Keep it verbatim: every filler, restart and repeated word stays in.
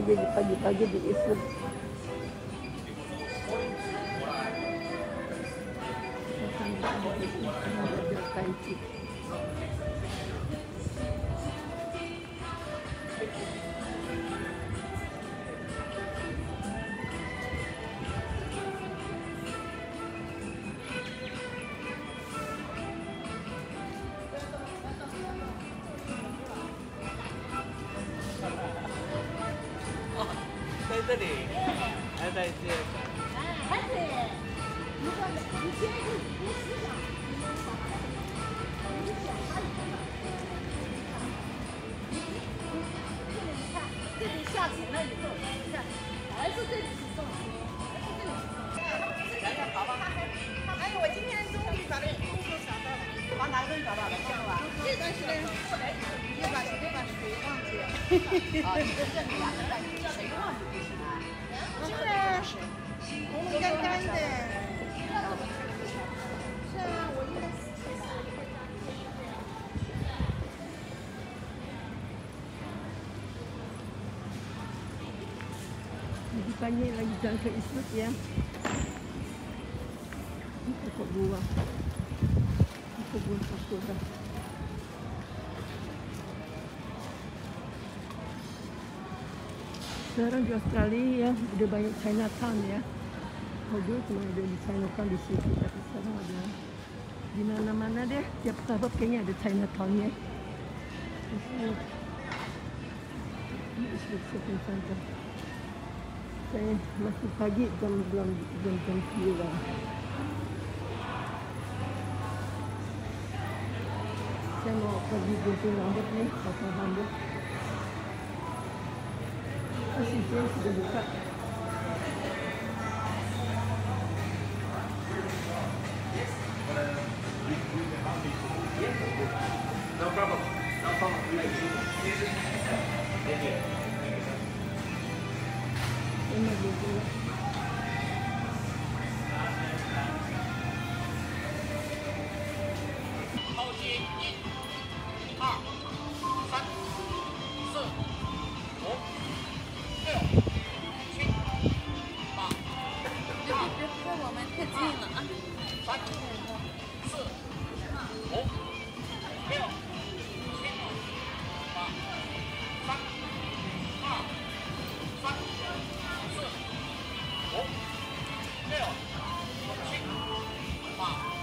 aja di pagi-pagi di Eastwood. Belajar tai chi. Oh, 在这里，还在这个。 还是，如果你先是不思想，你想他以后，你看这里下沉了以后，你看还是这里是重心，还是这里是重心。想想好吧。哎，我今天终于把那个工作找到了，把哪个东西找到了？看吧。这段时间后来又把又把水忘记了。啊，你跟这两个在一起，谁忘记不行啊？这个红红干干的。是啊，我应该是。 Lebih banyak lagi jalan ke Eastwood ya. Ini pokok buah. Ini kebun sakura. Sekarang di Australia ya, udah banyak Chinatown ya. Oh, dulu cuma ada di Chinatown di situ, tapi sekarang ada di mana-mana deh. Tiap suburb kayaknya ada Chinatown-nya. Ini Eastwood Shopping Center. Saya masih pagi, jam belum jam jam sembilan. Saya mau pergi gunting rambut nih, potong rambut. Masih jam sudah buka. No problem. No problem. Thank you. Ini dulu. Wow.